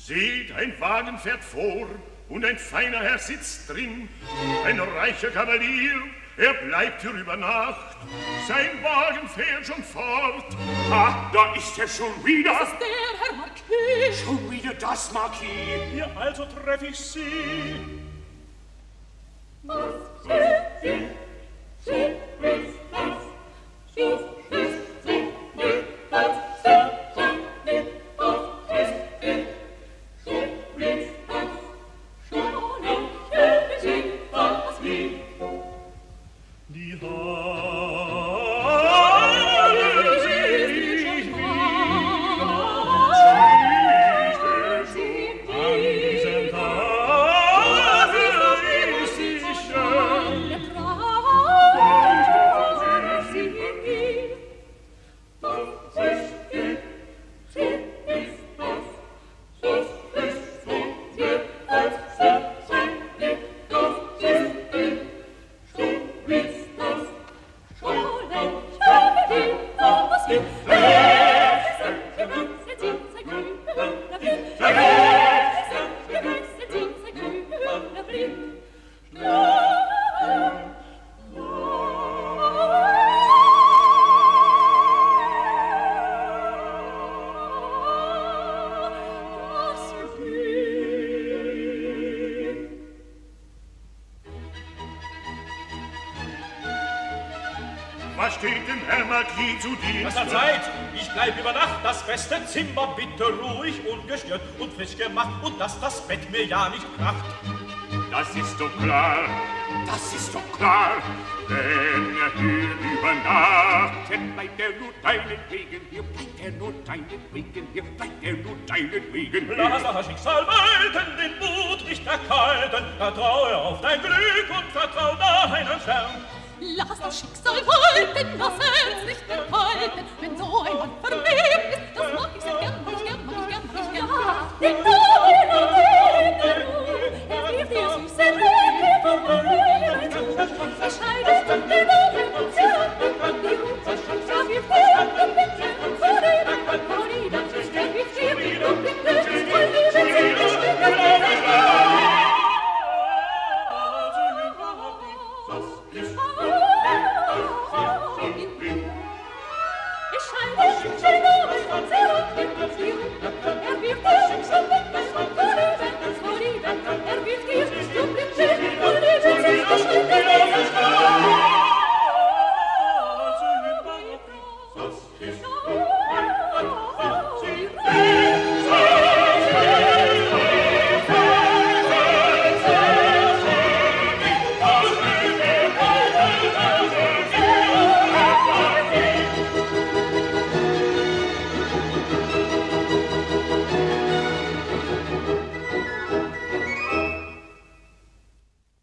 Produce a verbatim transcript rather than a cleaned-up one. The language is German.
Seht, ein Wagen fährt vor, und ein feiner Herr sitzt drin, ein reicher Kavalier, er bleibt hier über Nacht. Sein Wagen fährt schon fort. Ah, da ist er schon wieder. Das ist der Herr Marquis. Schon wieder das Marquis. Hier also treff ich Sie. Was ist sie? Sie ist das. Sie ist sie. Was ist sie? Was ist sie? Sie ist das. Schon ich höre sie, was wie. Die Haare sich wieder an diesem Tage ist sie schön. Der Traum, sie geht. Was ist sie? Sie ist das. Sie ist sie. Sie ist sie. Sie ist das. Sie ist sie. Sie ist das. Schon ich höre die, was wie. Vergessen Sie, sei grüner Blick. Vergessen Sie, sei grüner Blick. Was steht dem Herr Marquis zu Dienst? Das hat Zeit. Ich bleib über Nacht. Das beste Zimmer bitte ruhig, ungestört und frisch gemacht. Und dass das Bett mir ja nicht kracht. Das ist doch klar, Das ist doch klar. wenn er hier über Nacht. Denn bleibt er nur deinetwegen hier, bleibt er nur deinetwegen hier, bleibt er nur deinetwegen hier. Lass das Schicksal walten, den Mut nicht erkalten. Vertraue auf dein Glück und vertrau deinen Stern. Lass das Schicksal walten, das Herz nicht erkalten. Wenn so ein Mann verliebt ist, das mag ich sehr gern, mag ich gern, mag ich gern, mag ich gern. Ja, den